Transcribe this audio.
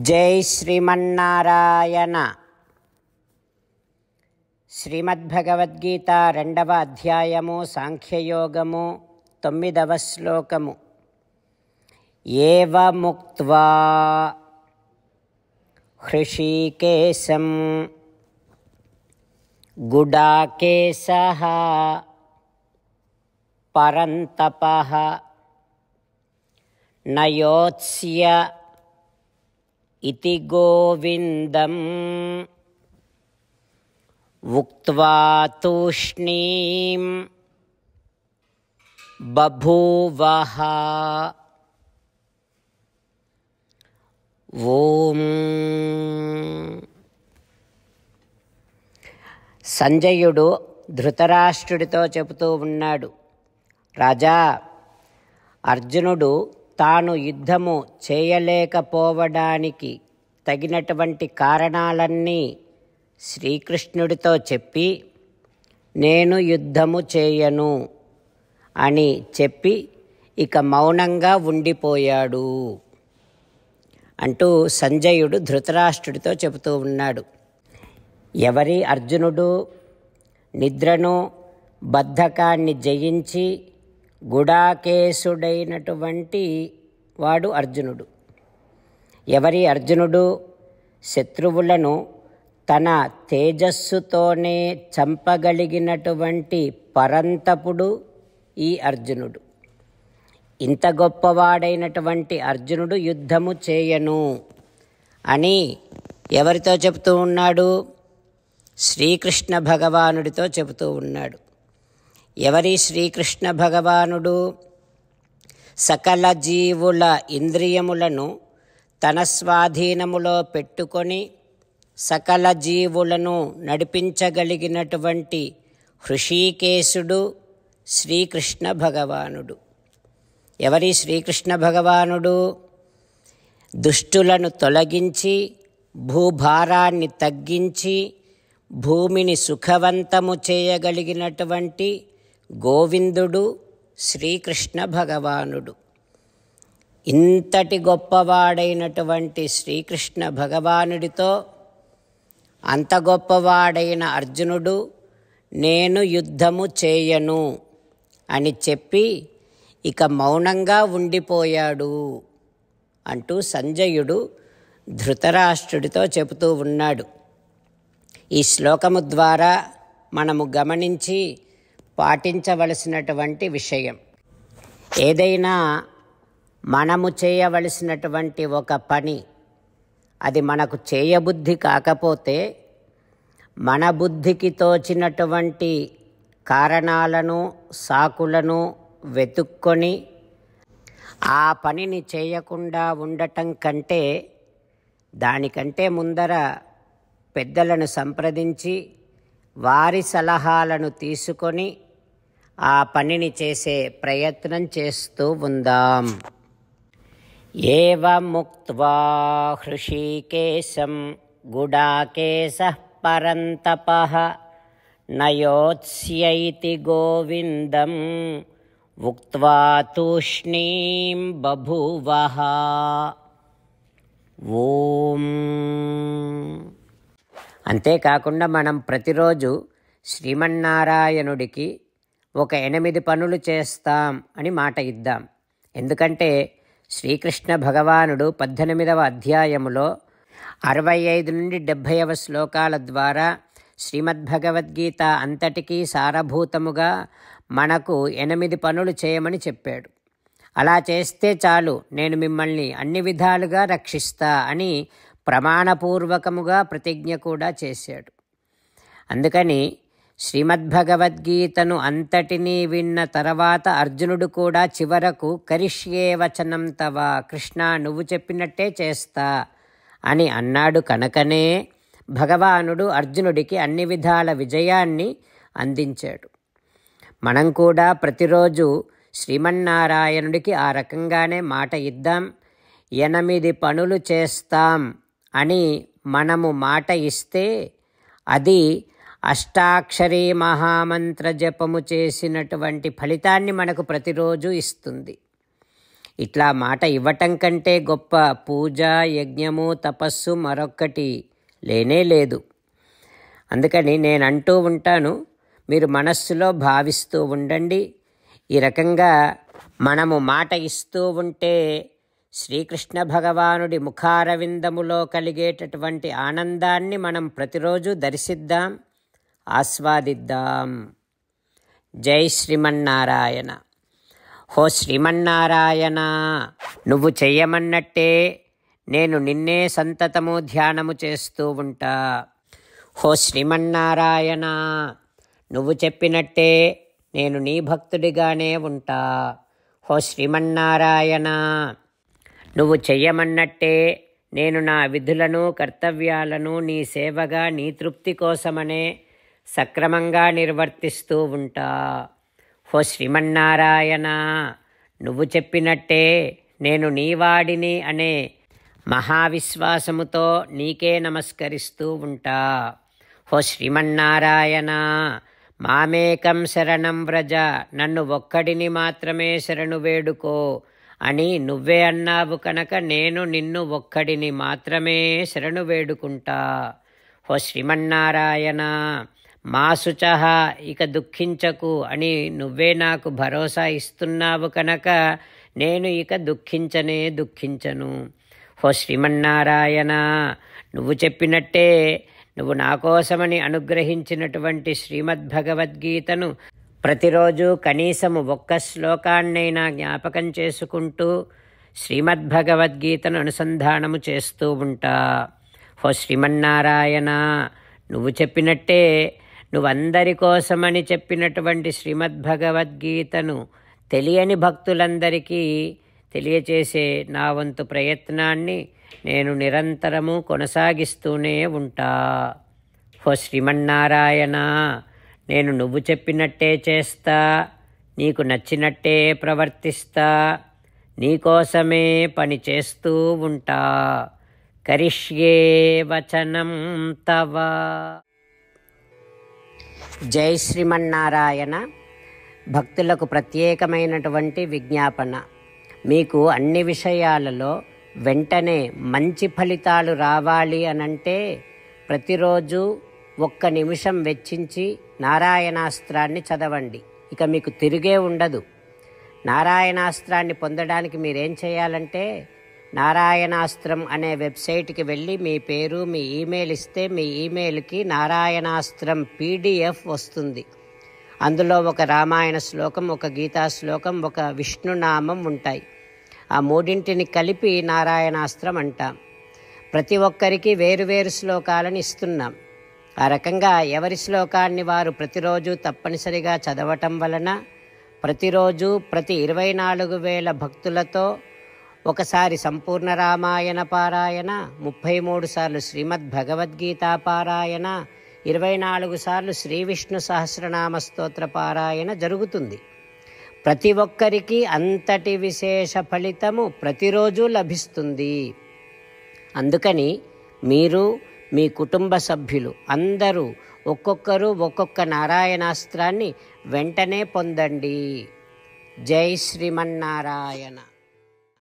జై శ్రీమన్నారాయణ. శ్రీమద్భగవద్గీత 2వ అధ్యాయము సాంఖ్యయోగము 9వ శ్లోకము. ఏవముక్త్వా హృషీకేశం గుడాకేశః పరంతపః నయోత్స్య ఇతి గోవిందం ఉక్త్వా తూష్ణీం బభూవః. ఓం. సంజయుడు ధృతరాష్ట్రుడితో చెబుతూ ఉన్నాడు, రాజా, అర్జునుడు తాను యుద్ధము చేయలేకపోవడానికి తగినటువంటి కారణాలన్నీ శ్రీకృష్ణుడితో చెప్పి, నేను యుద్ధము చేయను అని చెప్పి ఇక మౌనంగా ఉండిపోయాడు అంటూ సంజయుడు ధృతరాష్ట్రుడితో చెబుతూ ఉన్నాడు. ఎవరి అర్జునుడు నిద్రను బద్ధకాన్ని జయించి గుడాకేశుడైనటువంటి వాడు అర్జునుడు. ఎవరి అర్జునుడు శత్రువులను తన తేజస్సుతోనే చంపగలిగినటువంటి పరంతపుడు ఈ అర్జునుడు. ఇంత గొప్పవాడైనటువంటి అర్జునుడు యుద్ధము చేయను అని ఎవరితో చెబుతూ ఉన్నాడు? శ్రీకృష్ణ భగవానుడితో చెబుతూ ఉన్నాడు. ఎవరి శ్రీకృష్ణ భగవానుడు? సకల జీవుల ఇంద్రియములను తన స్వాధీనములో పెట్టుకొని సకల జీవులను నడిపించగలిగినటువంటి హృషీకేశుడు శ్రీకృష్ణ భగవానుడు. ఎవరి శ్రీకృష్ణ భగవానుడు? దుష్టులను తొలగించి భూభారాన్ని తగ్గించి భూమిని సుఖవంతము చేయగలిగినటువంటి గోవిందుడు శ్రీకృష్ణ భగవానుడు. ఇంతటి గొప్పవాడైనటువంటి శ్రీకృష్ణ భగవానుడితో అంత గొప్పవాడైన అర్జునుడు నేను యుద్ధము చేయను అని చెప్పి ఇక మౌనంగా ఉండిపోయాడు అంటూ సంజయుడు ధృతరాష్ట్రుడితో చెబుతూ ఉన్నాడు. ఈ శ్లోకము ద్వారా మనము గమనించి పాటించవలసినటువంటి విషయం, ఏదైనా మనము చేయవలసినటువంటి ఒక పని అది మనకు చేయబుద్ధి కాకపోతే మన బుద్ధికి తోచినటువంటి కారణాలను సాకులను వెతుక్కొని ఆ పనిని చేయకుండా ఉండటం కంటే దానికంటే ముందర పెద్దలను సంప్రదించి వారి సలహాలను తీసుకొని ఆ పనిని చేసే ప్రయత్నం చేస్తూ ఉందాం. ఏవముక్త్వా హృషీకేశం గుడాకేశః పరంతపః నయోత్స్య ఇతి గోవిందం ఉక్త్వా తూష్ణీం బభూవః. ఓం. అంతేకాకుండా మనం ప్రతిరోజు శ్రీమన్నారాయణుడికి ఒక 8 పనులు చేస్తాం అని మాట ఇద్దాం. ఎందుకంటే శ్రీకృష్ణ భగవానుడు 18వ అధ్యాయములో 65 నుండి 70వ శ్లోకాల ద్వారా శ్రీమద్భగవద్గీత అంతటికీ సారభూతముగా మనకు 8 పనులు చేయమని చెప్పాడు. అలా చేస్తే చాలు, నేను మిమ్మల్ని అన్ని విధాలుగా రక్షిస్తా అని ప్రమాణపూర్వకముగా ప్రతిజ్ఞ కూడా చేశాడు. అందుకని శ్రీమద్భగవద్గీతను అంతటినీ విన్న తర్వాత అర్జునుడు కూడా చివరకు కరిష్యే వచనం తవ, కృష్ణ నువ్వు చెప్పినట్టే చేస్తా అని అన్నాడు. కనుకనే భగవానుడు అర్జునుడికి అన్ని విధాల విజయాన్ని అందించాడు. మనం కూడా ప్రతిరోజు శ్రీమన్నారాయణుడికి ఆ రకంగానే మాట ఇద్దాం. 8 పనులు చేస్తాం అని మనము మాట ఇస్తే అది అష్టాక్షరీ మహామంత్ర జపము చేసినటువంటి ఫలితాన్ని మనకు ప్రతిరోజు ఇస్తుంది. ఇట్లా మాట ఇవ్వటం కంటే గొప్ప పూజ, యజ్ఞము, తపస్సు మరొక్కటి లేనే లేదు. అందుకని నేను అంటూ ఉంటాను, మీరు మనస్సులో భావిస్తూ ఉండండి. ఈ రకంగా మనము మాట ఇస్తూ ఉంటే శ్రీకృష్ణ భగవానుడి ముఖారవిందములో కలిగేటటువంటి ఆనందాన్ని మనం ప్రతిరోజు దర్శిద్దాం, ఆస్వాదిద్దాం. జై శ్రీమన్నారాయణ. హో శ్రీమన్నారాయణ, నువ్వు చెయ్యమన్నట్టే నేను నిన్నే సంతతము ధ్యానము చేస్తూ ఉంటా. హో శ్రీమన్నారాయణ, నువ్వు చెప్పినట్టే నేను నీ భక్తుడిగానే ఉంటా. హో శ్రీమన్నారాయణ, నువ్వు చెయ్యమన్నట్టే నేను నా విధులను, కర్తవ్యాలను నీ సేవగా, నీ తృప్తి కోసమనే సక్రమంగా నిర్వర్తిస్తూ ఉంటా. హో శ్రీమన్నారాయణ, నువ్వు చెప్పినట్టే నేను నీవాడిని అనే మహావిశ్వాసముతో నీకే నమస్కరిస్తూ ఉంటా. హో శ్రీమన్నారాయణ, మామేకం శరణం వ్రజ, నన్ను ఒక్కడిని మాత్రమే శరణు వేడుకో అని నువ్వే అన్నావు కనుక నేను నిన్ను ఒక్కడిని మాత్రమే శరణు వేడుకుంటా. హో శ్రీమన్నారాయణ, మా శుచః, ఇక దుఃఖించకు అని నువ్వే నాకు భరోసా ఇస్తున్నావు కనుక నేను ఇక దుఃఖించను. హో శ్రీమన్నారాయణ, నువ్వు చెప్పినట్టే నువ్వు నా కోసమని అనుగ్రహించినటువంటి శ్రీమద్భగవద్గీతను ప్రతిరోజు కనీసము ఒక్క శ్లోకాన్నైనా జ్ఞాపకం చేసుకుంటూ శ్రీమద్భగవద్గీతను అనుసంధానము చేస్తూ ఉంటా. హో శ్రీమన్నారాయణ, నువ్వు చెప్పినట్టే నువ్వందరి కోసమని చెప్పినటువంటి శ్రీమద్భగవద్గీతను తెలియని భక్తులందరికీ తెలియచేసే నా వంతు ప్రయత్నాన్ని నేను నిరంతరము కొనసాగిస్తూనే ఉంటా. హో శ్రీమన్నారాయణ, నేను నువ్వు చెప్పినట్టే చేస్తా, నీకు నచ్చినట్టే ప్రవర్తిస్తా, నీకోసమే పని చేస్తూ ఉంటా. కరిష్యే వచనం తవ. జై శ్రీమన్నారాయణ. భక్తులకు ప్రత్యేకమైనటువంటి విజ్ఞాపన. మీకు అన్ని విషయాలలో వెంటనే మంచి ఫలితాలు రావాలి అనంటే ప్రతిరోజు 1 నిమిషం వెచ్చించి నారాయణాస్త్రాన్ని చదవండి. ఇక మీకు తిరిగే ఉండదు. నారాయణాస్త్రాన్ని పొందడానికి మీరేం చేయాలంటే నారాయణాస్త్రం అనే వెబ్సైట్కి వెళ్ళి మీ పేరు, మీ ఈమెయిల్ ఇస్తే మీ ఈమెయిల్కి నారాయణాస్త్రం PDF వస్తుంది. అందులో ఒక రామాయణ శ్లోకం, ఒక గీతా శ్లోకం, ఒక విష్ణునామం ఉంటాయి. ఆ మూడింటిని కలిపి నారాయణాస్త్రం అంటాం. ప్రతి ఒక్కరికి వేరువేరు శ్లోకాలను ఇస్తున్నాం. ఆ రకంగా ఎవరి శ్లోకాన్ని వారు ప్రతిరోజు తప్పనిసరిగా చదవటం వలన ప్రతిరోజు ప్రతి 24,000 భక్తులతో ఒకసారి సంపూర్ణ రామాయణ పారాయణ, 33 సార్లు శ్రీమద్భగవద్గీత పారాయణ, 24 సార్లు శ్రీ విష్ణు సహస్రనామ స్తోత్ర పారాయణ జరుగుతుంది. ప్రతి ఒక్కరికి అంతటి విశేష ఫలితము ప్రతిరోజు లభిస్తుంది. అందుకని మీరు, మీ కుటుంబ సభ్యులు అందరూ ఒక్కొక్కరు ఒక్కొక్క నారాయణాస్త్రాన్ని వెంటనే పొందండి. జై శ్రీమన్నారాయణ.